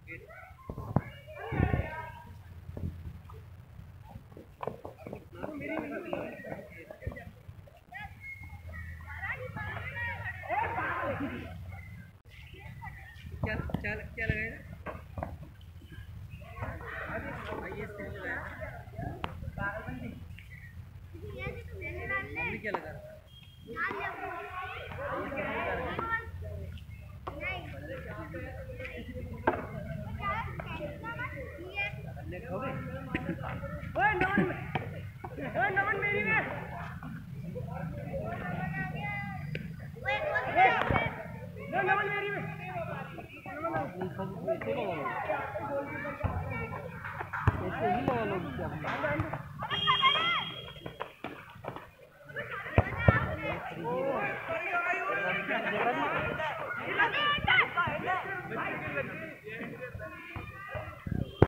क्या क्या क्या लगाएगा? क्या लगा रहा? नमन मेरी में नमन मेरी में ऐसे ही लगा लो क्या